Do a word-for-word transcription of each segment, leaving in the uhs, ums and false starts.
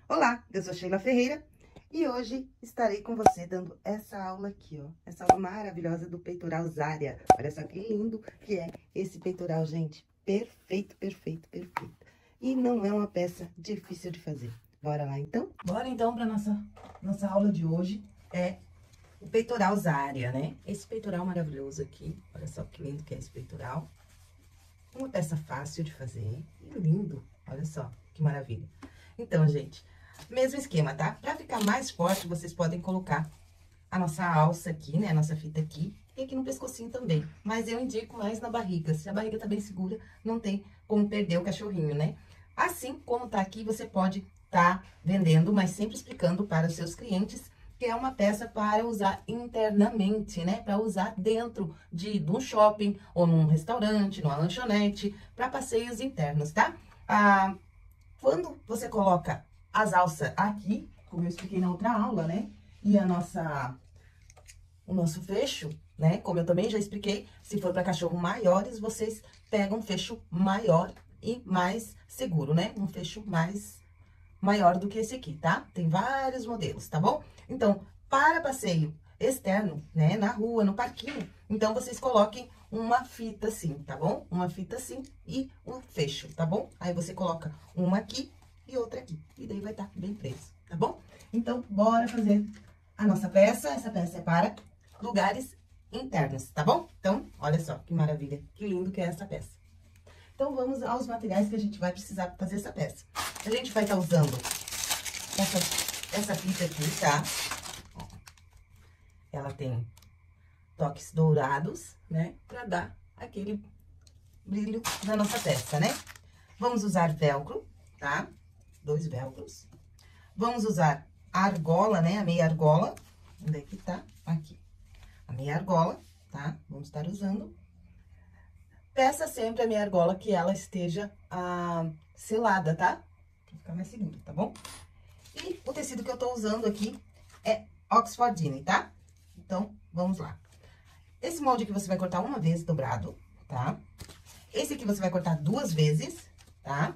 Olá, eu sou Sheila Ferreira e hoje estarei com você dando essa aula aqui, ó. Essa aula maravilhosa do peitoral Zária. Olha só que lindo que é esse peitoral, gente. Perfeito, perfeito, perfeito. E não é uma peça difícil de fazer. Bora lá, então? Bora, então, para nossa nossa aula de hoje. É o peitoral Zária, né? Esse peitoral maravilhoso aqui. Olha só que lindo que é esse peitoral. Uma peça fácil de fazer e lindo. Olha só que maravilha. Então, gente, mesmo esquema, tá? Pra ficar mais forte, vocês podem colocar a nossa alça aqui, né? A nossa fita aqui e aqui no pescocinho também. Mas eu indico mais na barriga. Se a barriga tá bem segura, não tem como perder o cachorrinho, né? Assim como tá aqui, você pode tá vendendo, mas sempre explicando para os seus clientes que é uma peça para usar internamente, né? Para usar dentro de, de um shopping ou num restaurante, numa lanchonete, para passeios internos, tá? Ah, quando você coloca as alças aqui, como eu expliquei na outra aula, né? E a nossa, o nosso fecho, né? Como eu também já expliquei, se for para cachorro maiores, vocês pegam um fecho maior e mais seguro, né? Um fecho mais maior do que esse aqui, tá? Tem vários modelos, tá bom? Então, para passeio externo, né? Na rua, no parquinho, então vocês coloquem uma fita assim, tá bom? Uma fita assim e um fecho, tá bom? Aí você coloca uma aqui e outra aqui. E daí vai estar bem preso, tá bom? Então, bora fazer a nossa peça. Essa peça é para lugares internos, tá bom? Então, olha só que maravilha, que lindo que é essa peça. Então, vamos aos materiais que a gente vai precisar para fazer essa peça. A gente vai estar usando essa, essa fita aqui, tá? Ó, ela tem toques dourados, né? Pra dar aquele brilho na nossa peça, né? Vamos usar velcro, tá? Dois velcros. Vamos usar a argola, né? A meia argola. Onde é que tá? Aqui. A meia argola, tá? Vamos estar usando. Peça sempre a meia argola que ela esteja ah, selada, tá? Pra ficar mais seguro, tá bom? E o tecido que eu tô usando aqui é Oxfordine, tá? Então, vamos lá. Esse molde aqui você vai cortar uma vez dobrado, tá? Esse aqui você vai cortar duas vezes, tá?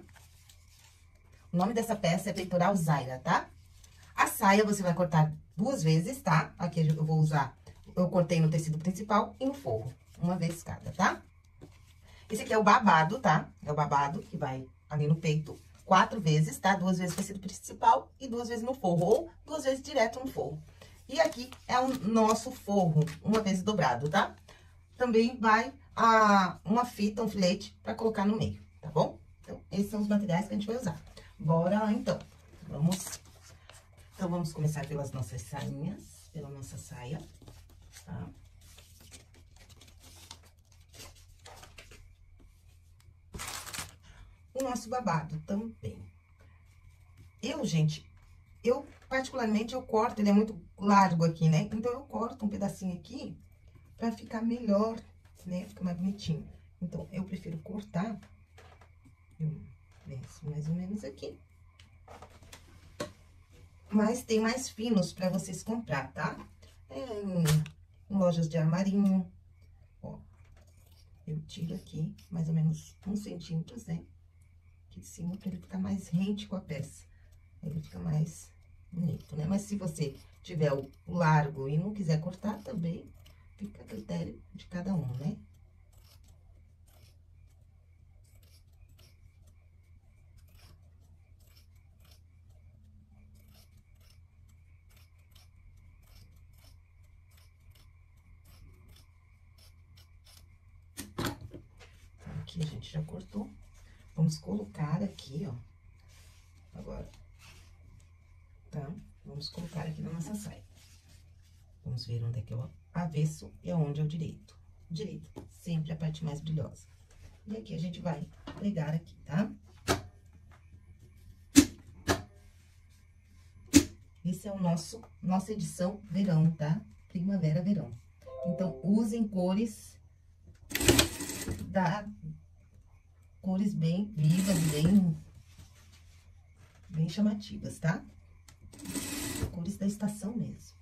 O nome dessa peça é peitoral Zária, tá? A saia você vai cortar duas vezes, tá? Aqui eu vou usar, eu cortei no tecido principal e no forro, uma vez cada, tá? Esse aqui é o babado, tá? É o babado que vai ali no peito, quatro vezes, tá? Duas vezes no tecido principal e duas vezes no forro, ou duas vezes direto no forro. E aqui é o nosso forro, uma vez dobrado, tá? Também vai a, uma fita, um filete pra colocar no meio, tá bom? Então, esses são os materiais que a gente vai usar. Bora lá, então. Vamos... Então, vamos começar pelas nossas sainhas, pela nossa saia, tá? O nosso babado também. Eu, gente, eu particularmente eu corto, ele é muito largo aqui, né? Então, eu corto um pedacinho aqui pra ficar melhor, né? Fica mais bonitinho. Então, eu prefiro cortar, eu desço mais ou menos aqui. Mas tem mais finos pra vocês comprar, tá? É, em, em lojas de armarinho, ó. Eu tiro aqui mais ou menos uns centímetros, né? Aqui de cima, pra ele ficar mais rente com a peça. Ele fica mais bonito, né? Mas se você tiver o largo e não quiser cortar também, fica a critério de cada um, né? Aqui a gente já cortou. Vamos colocar aqui, ó. Agora, tá? Vamos colocar aqui na nossa saia. Vamos ver onde é que é o avesso e onde é o direito. Direito, sempre a parte mais brilhosa. E aqui a gente vai pregar aqui, tá? Esse é o nosso, nossa edição verão, tá? Primavera, verão. Então, usem cores da... Cores bem vivas, bem... Bem chamativas, tá? Cores da estação mesmo.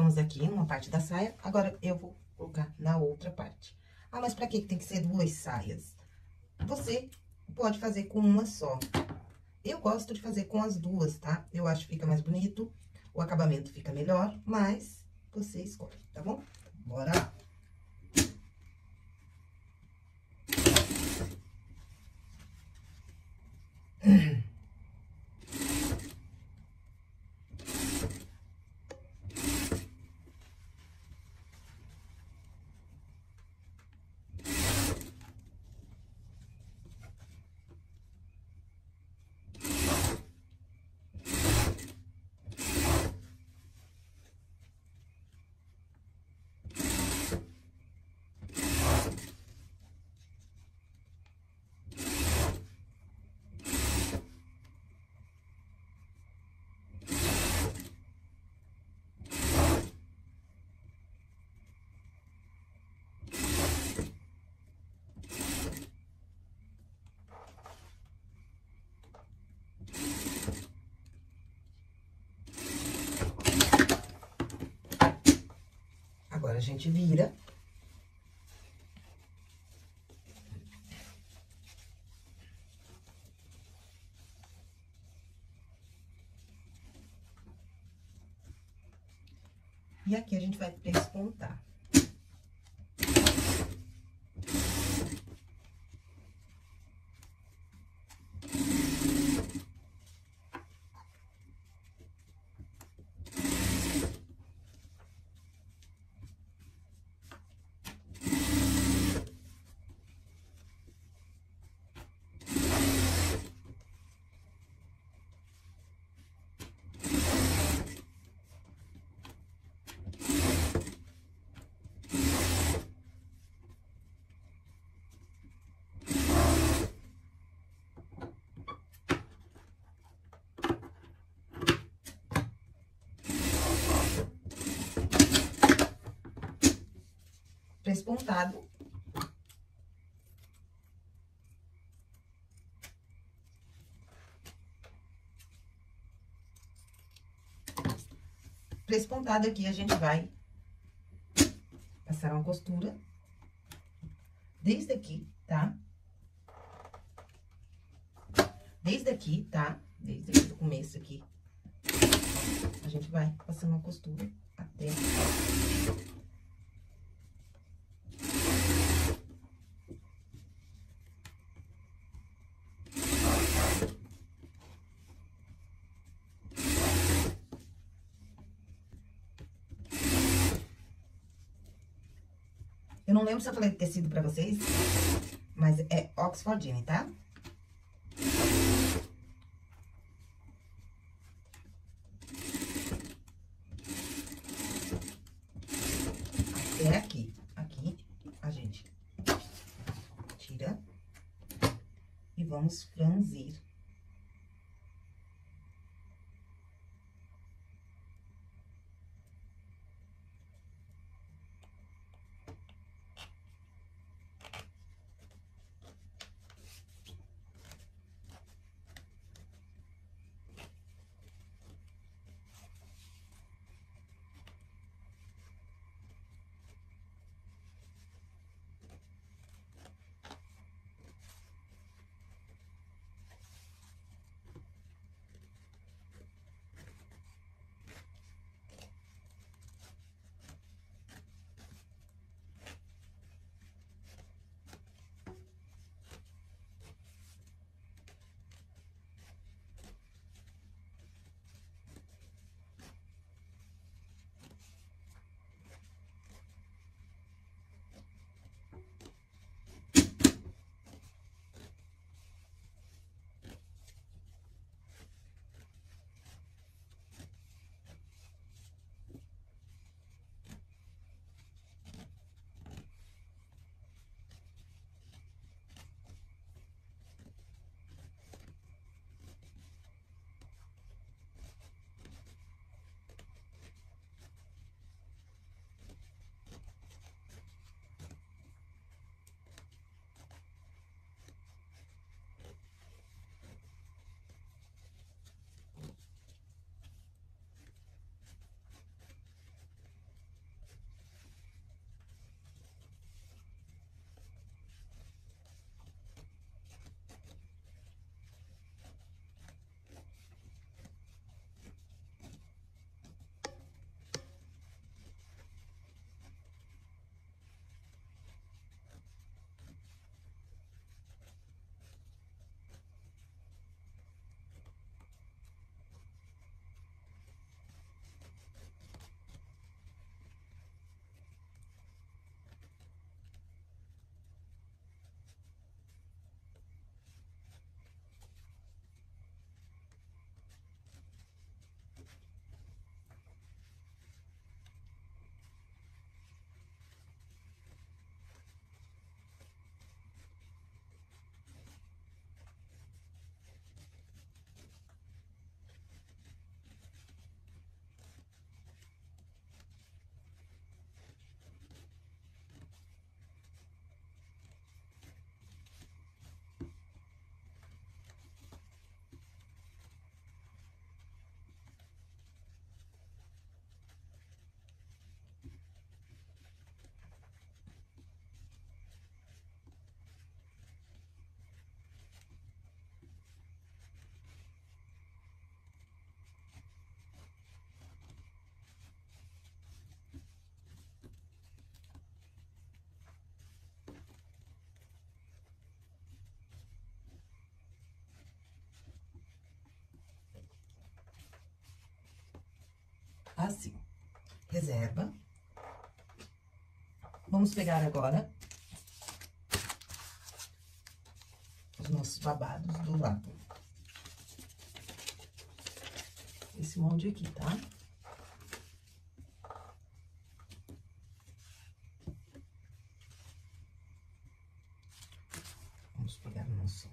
colocamos aqui uma parte da saia, agora eu vou colocar na outra parte. Ah, mas pra que tem que ser duas saias? Você pode fazer com uma só. Eu gosto de fazer com as duas, tá? Eu acho que fica mais bonito, o acabamento fica melhor, mas você escolhe, tá bom? Bora lá. Agora, a gente vira. E aqui a gente vai pespontar. Pespontado. Pespontado aqui, a gente vai passar uma costura desde aqui, tá? Desde aqui, tá? Desde aqui do começo aqui. A gente vai passando uma costura até... Eu não lembro se eu falei de tecido pra vocês, mas é Oxfordine, tá? Até aqui. Aqui, a gente tira e vamos franzir. assim. Reserva. Vamos pegar agora os nossos babados do lado. Esse molde aqui, tá? Vamos pegar o nosso...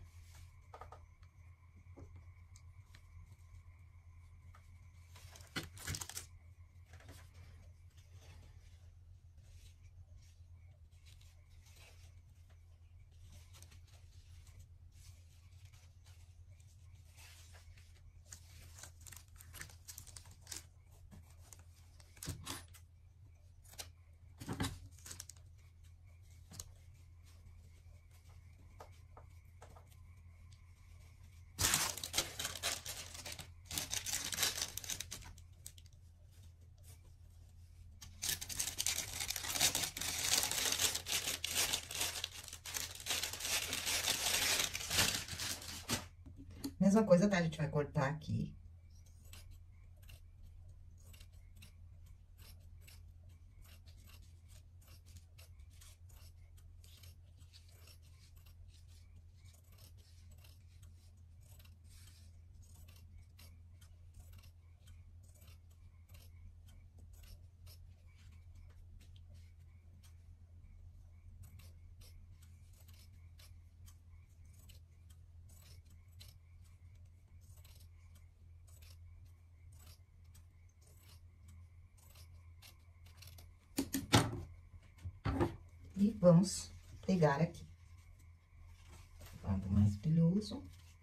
Mesma coisa, tá? A gente vai cortar aqui. E vamos pegar aqui. Lado mais brilhoso.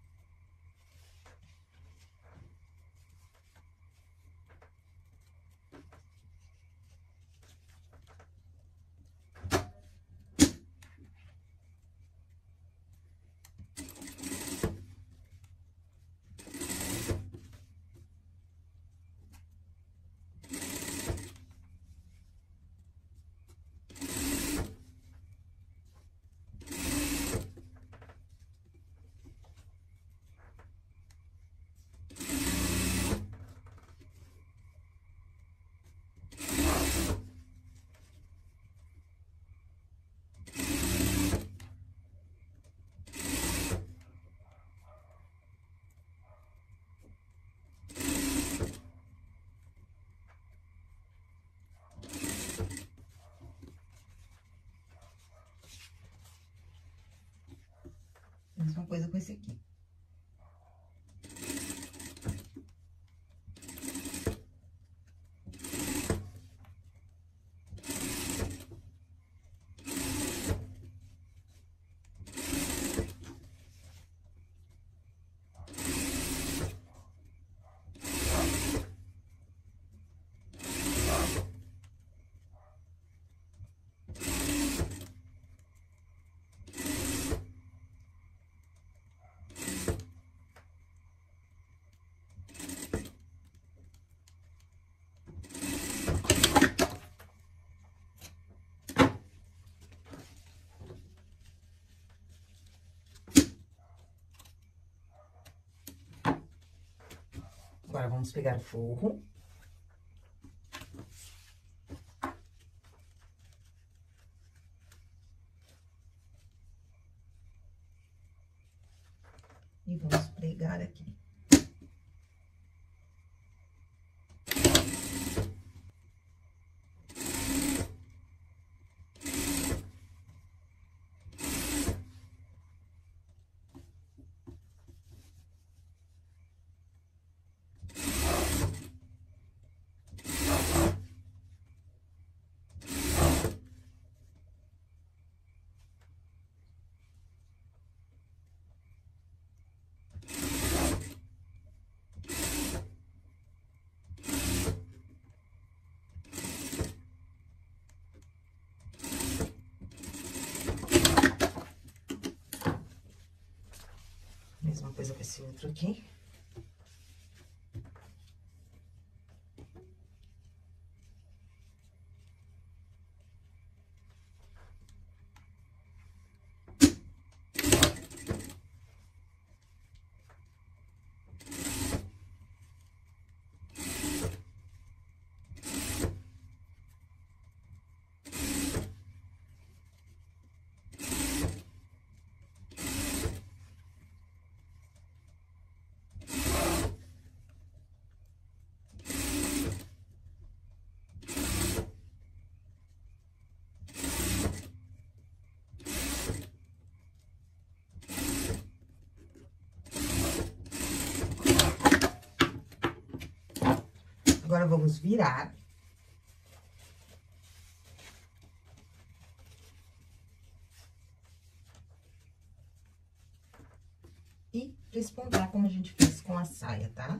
Mesma coisa com esse aqui. Agora, vamos pegar o forro. E vamos pregar aqui. Mesma coisa com esse outro aqui. Agora, vamos virar. E despontar como a gente fez com a saia, tá?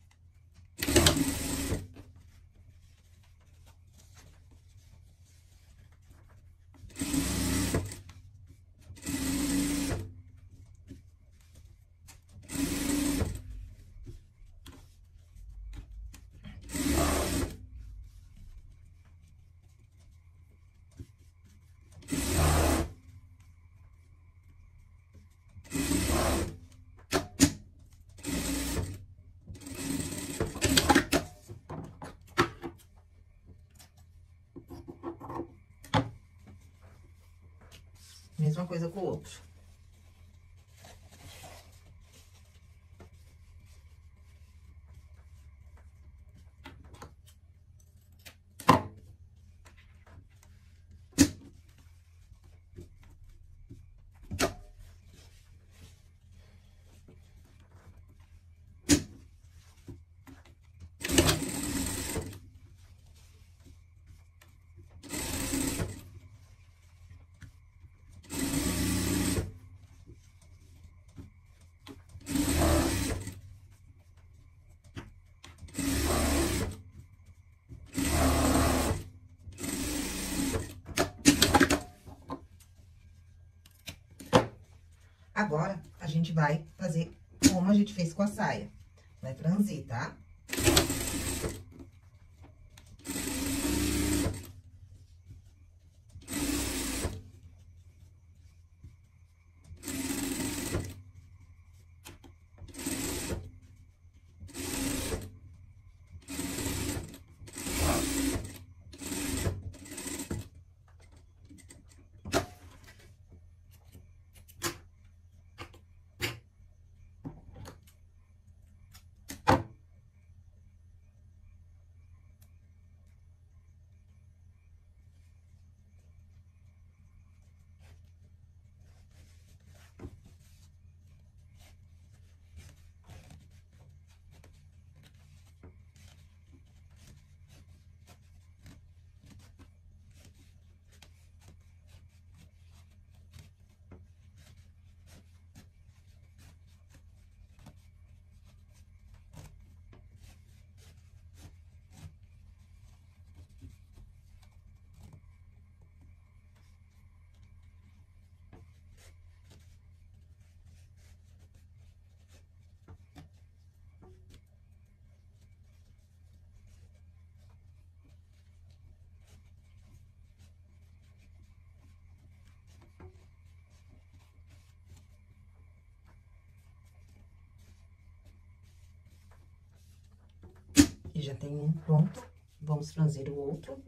Mesma coisa com o outro. Agora, a gente vai fazer como a gente fez com a saia. Vai franzir, tá? E já tem um pronto. Vamos franzir o outro.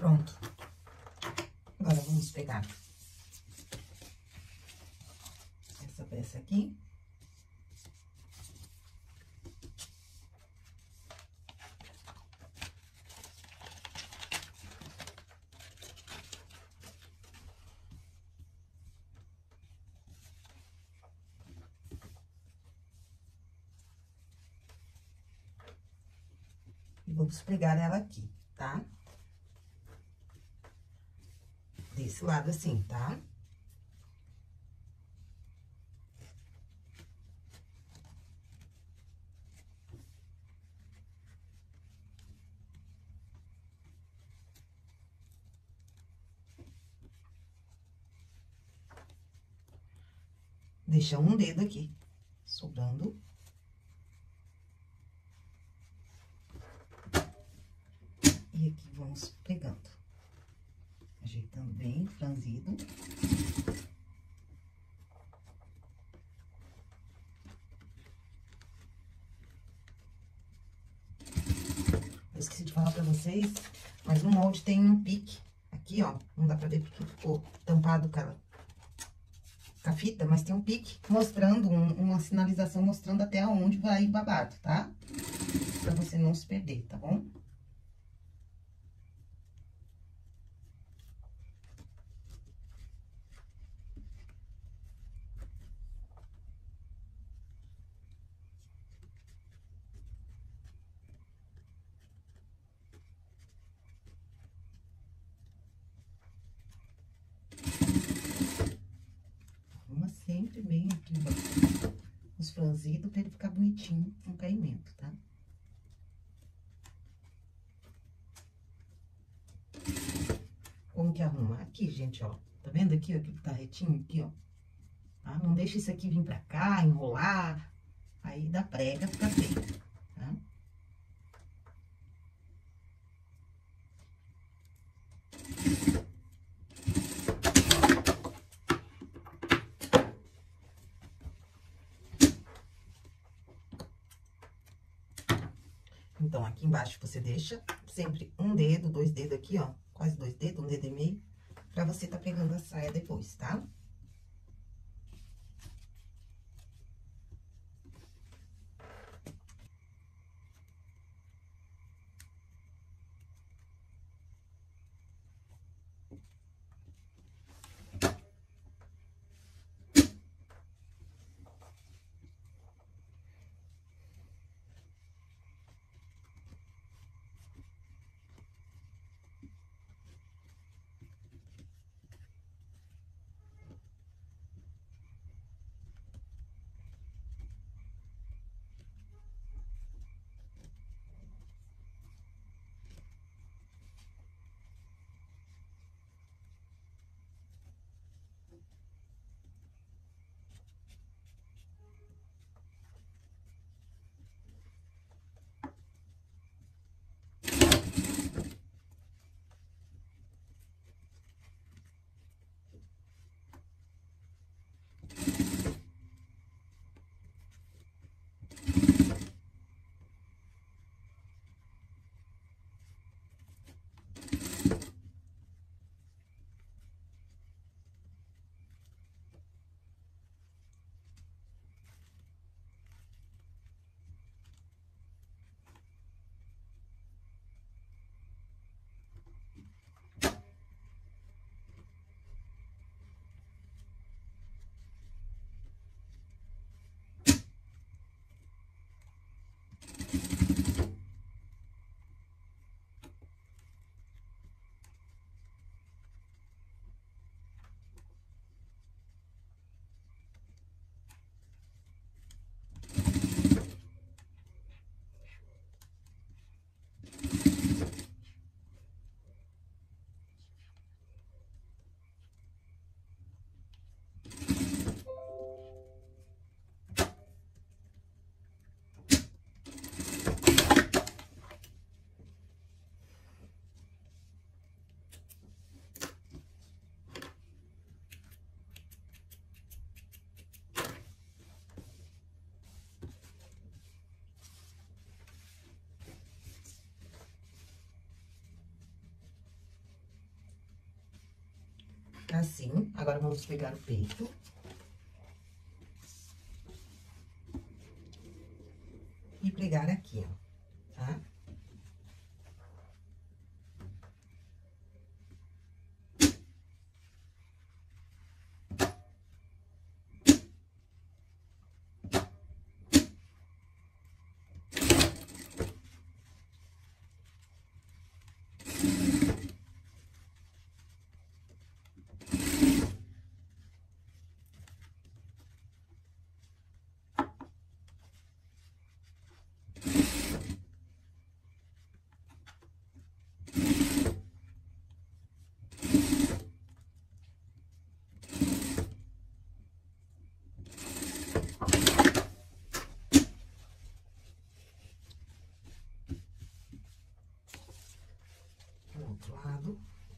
Pronto. Agora, vamos pegar essa peça aqui. E vamos pregar ela aqui, tá? Desse lado assim, tá? Deixa um dedo aqui, sobrando. E aqui vamos pegando. Ajeitando bem, franzido. Eu esqueci de falar pra vocês, mas no molde tem um pique aqui, ó. Não dá pra ver porque ficou tampado com a, com a fita, mas tem um pique mostrando, um, uma sinalização mostrando até onde vai babado, tá? Pra você não se perder, tá bom? Arruma sempre bem aqui, ó, os franzidos pra ele ficar bonitinho no caimento, tá? Como que arruma? Aqui, gente, ó. Tá vendo aqui, ó, que tá retinho aqui, ó? Tá? Não deixa isso aqui vir pra cá, enrolar. Aí dá prega, fica feio, tá? Então, aqui embaixo você deixa sempre um dedo, dois dedos aqui, ó. Quase dois dedos, um dedo e meio. Pra você tá pegando a saia depois, tá? assim. Agora, vamos pegar o peito. E pregar aqui, ó, tá? Do outro lado.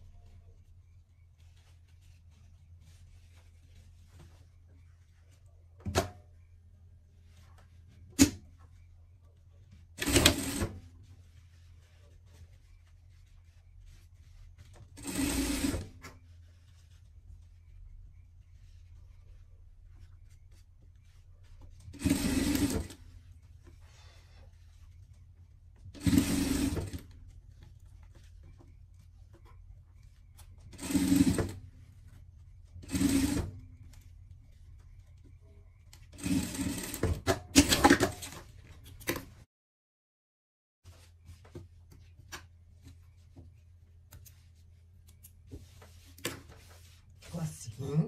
Ficou assim.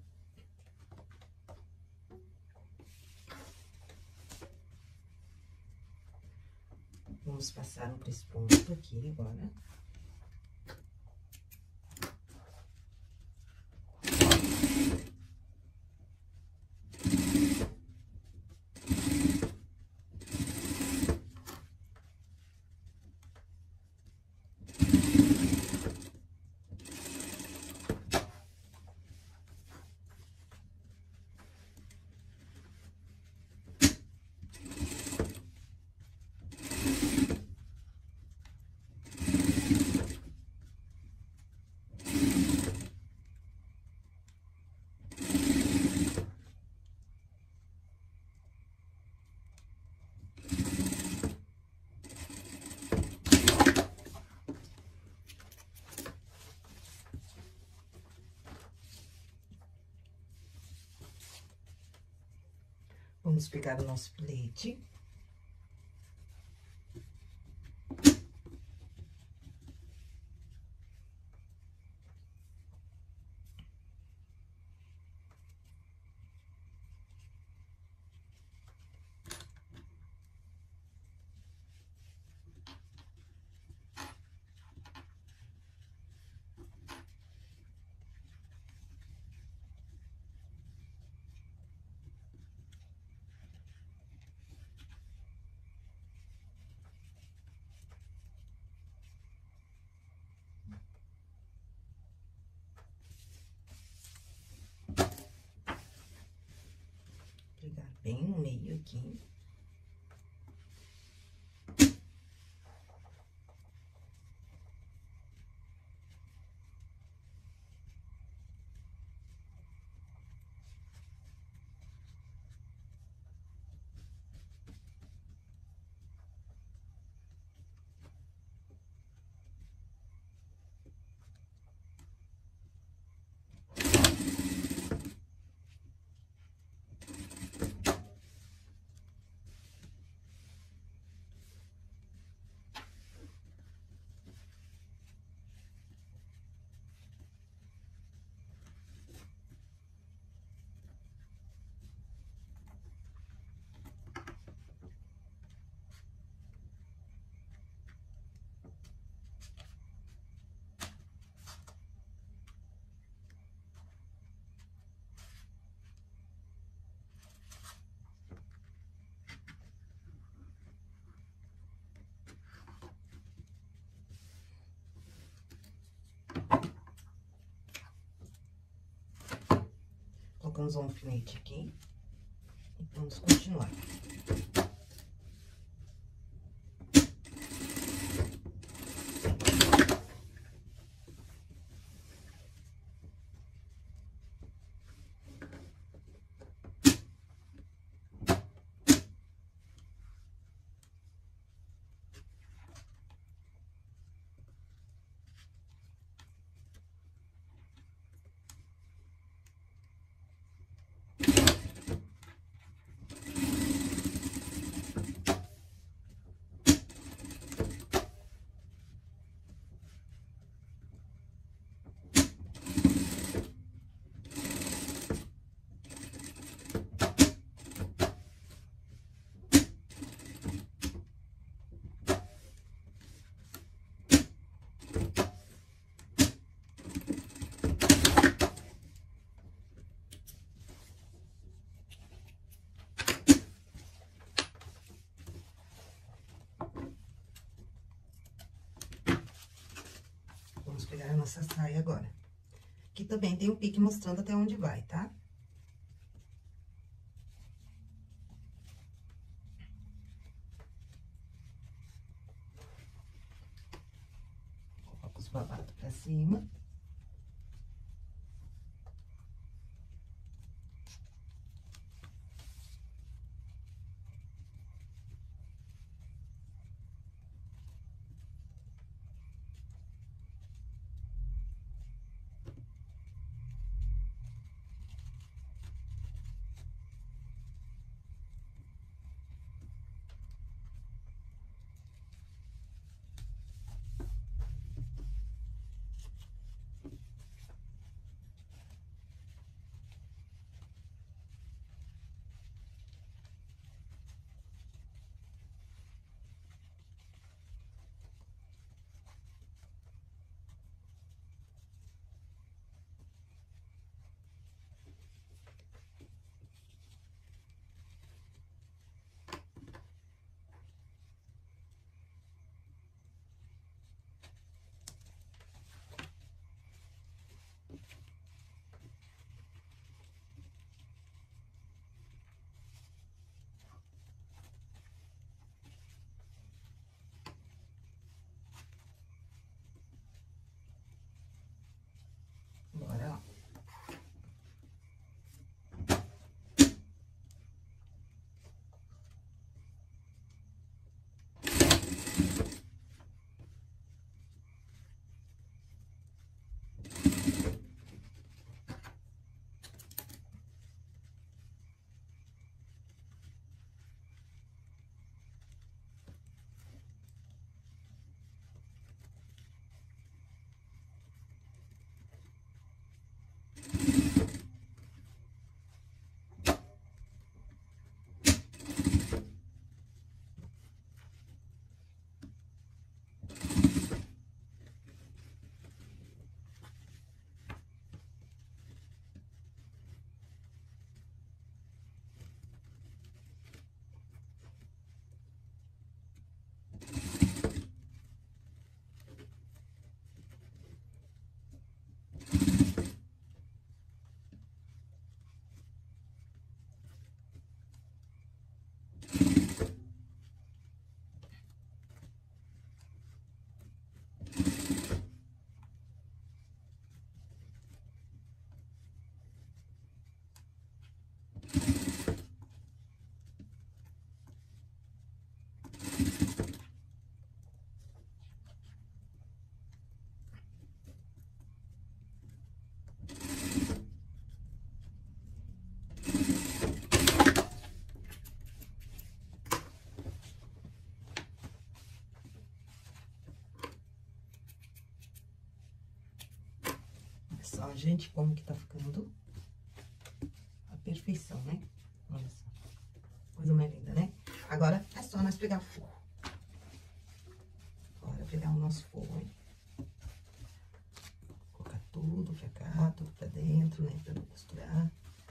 Vamos passar um pesponto aqui agora. Vamos pegar o nosso filete. Pegar bem no meio aqui. Colocamos um alfinete aqui e vamos continuar. nossa saia agora. Aqui também tem um pique mostrando até onde vai, tá? Coloca os babados pra cima. Bora lá. Olha só, gente, como que tá ficando a perfeição, né? Olha só. Coisa mais linda, né? Agora, é só nós pegar o forro. Bora pegar o nosso forro, hein? Colocar tudo pra cá, tudo pra dentro, né? Pra não costurar.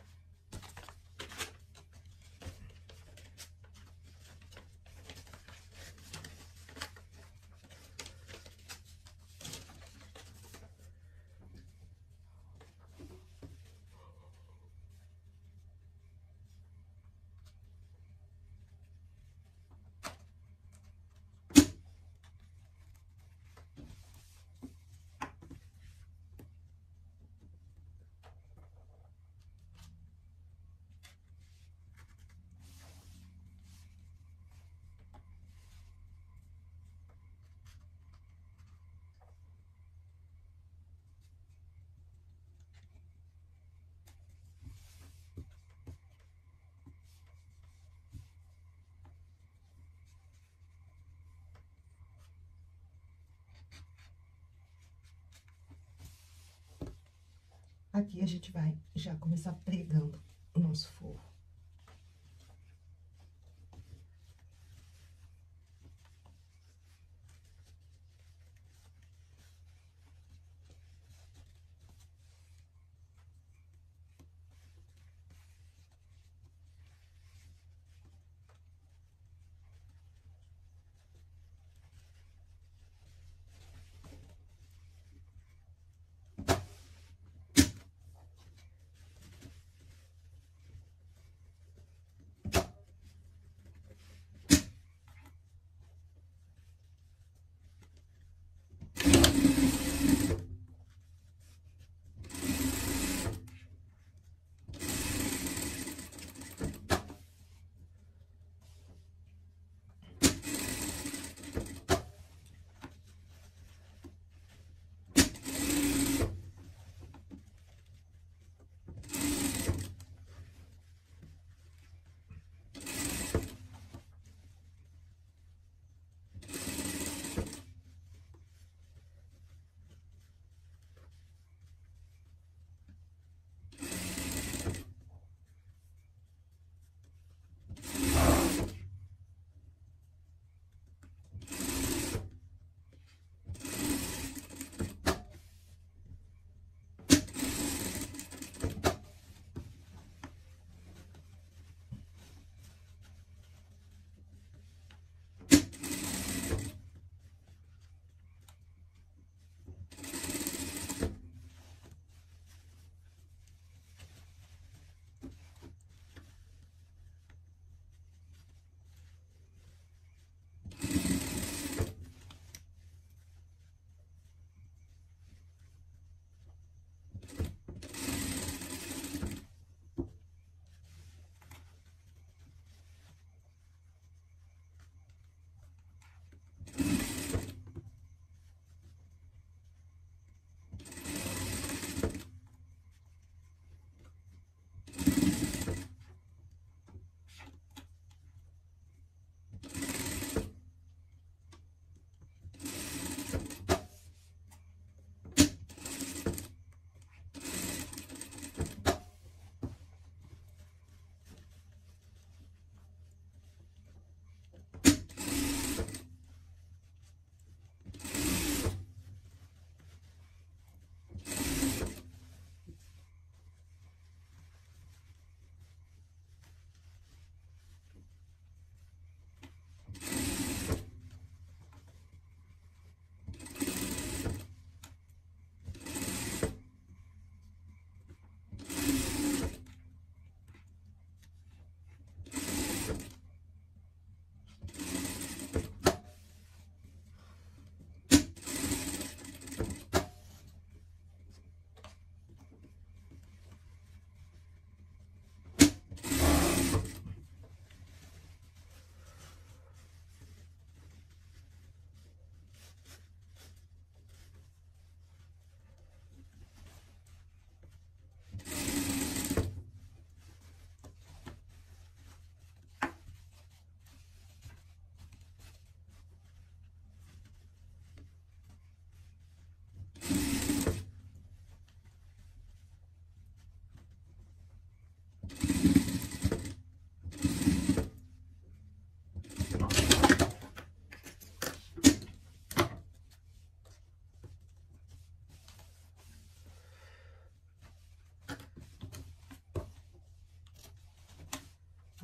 Aqui a gente vai já começar pregando o nosso forro.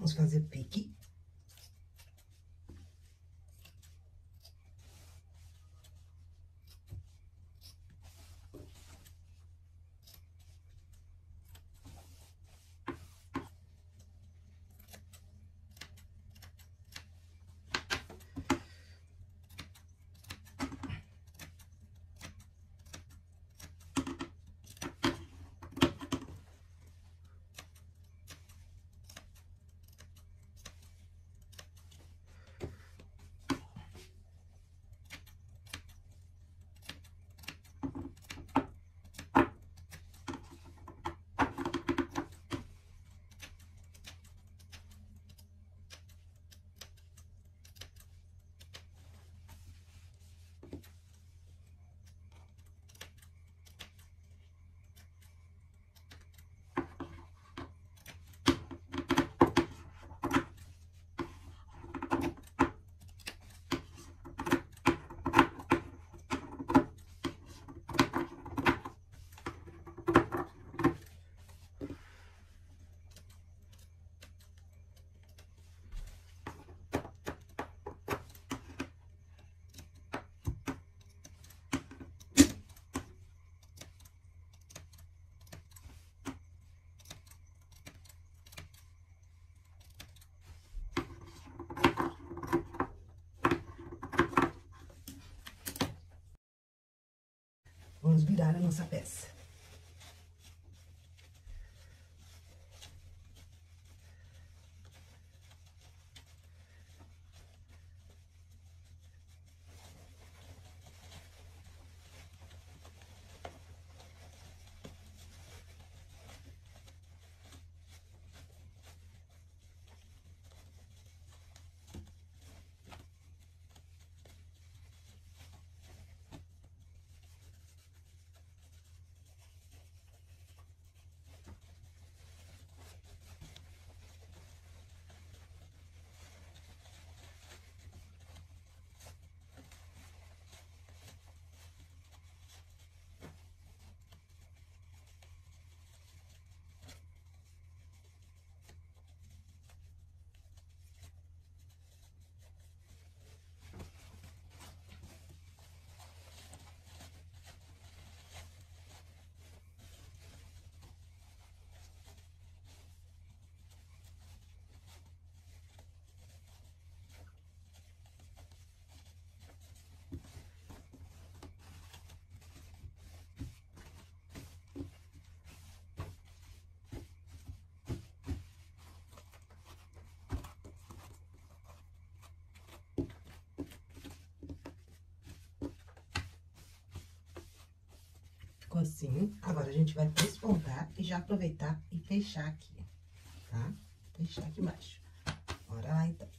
Vamos fazer pique. Vamos virar a nossa peça. Ficou assim. Agora, a gente vai despontar e já aproveitar e fechar aqui, tá? Fechar aqui embaixo. Bora lá, então.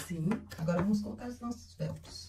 assim. Agora, vamos colocar os nossos feltros.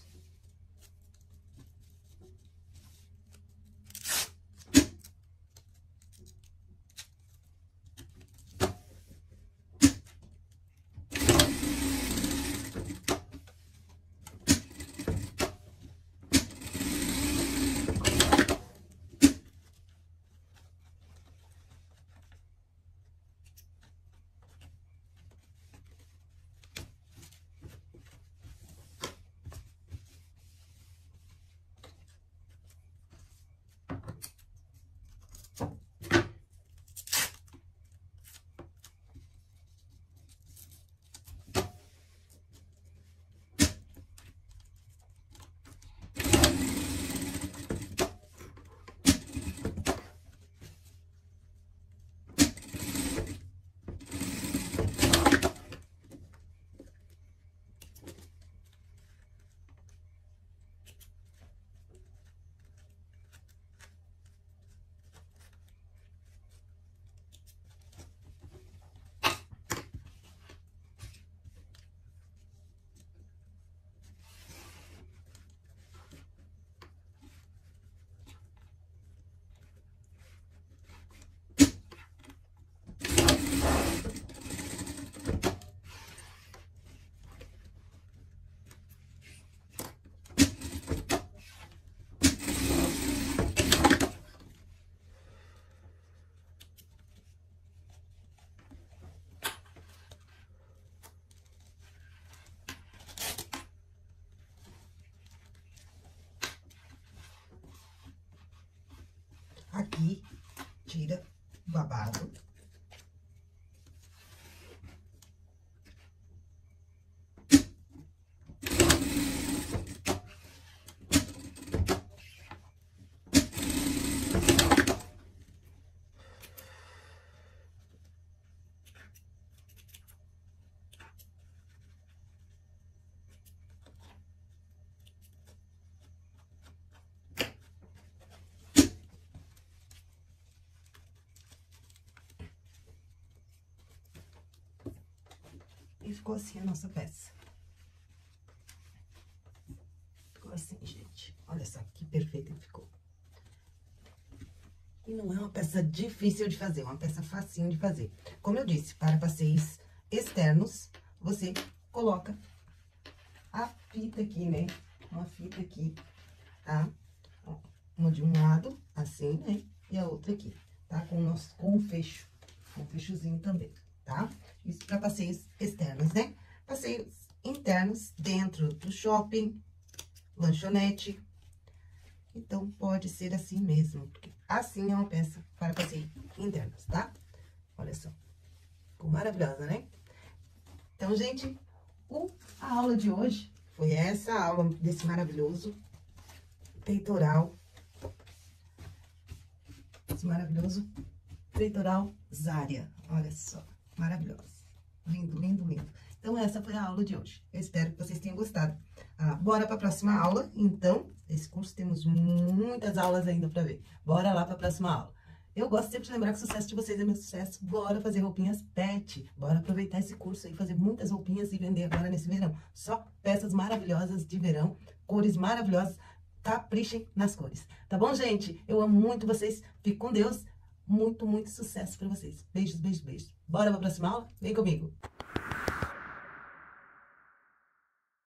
Aqui, tira o babado. E ficou assim a nossa peça. Ficou assim, gente. Olha só que perfeita que ficou. E não é uma peça difícil de fazer, é uma peça facinho de fazer. Como eu disse, para passeios externos, você coloca a fita aqui, né? Uma fita aqui, tá? Uma de um lado, assim, né? E a outra aqui, tá? Com o nosso, com o fecho, com o fechozinho também, tá? Isso para passeios externos, né? Passeios internos dentro do shopping, lanchonete. Então, pode ser assim mesmo, porque assim é uma peça para passeios internos, tá? Olha só, ficou maravilhosa, né? Então, gente, o, a aula de hoje foi essa, a aula desse maravilhoso peitoral. Esse maravilhoso peitoral Zária. Olha só, maravilhoso. Lindo, lindo, lindo. Então, essa foi a aula de hoje. Eu espero que vocês tenham gostado. Ah, bora para a próxima aula, então. Esse curso temos muitas aulas ainda para ver. Bora lá para a próxima aula. Eu gosto sempre de lembrar que o sucesso de vocês é meu sucesso. Bora fazer roupinhas pet. Bora aproveitar esse curso aí, fazer muitas roupinhas e vender agora nesse verão. Só peças maravilhosas de verão, cores maravilhosas. Caprichem nas cores. Tá bom, gente? Eu amo muito vocês. Fique com Deus. Muito, muito sucesso para vocês. Beijos, beijos, beijos. Bora para a próxima aula? Vem comigo.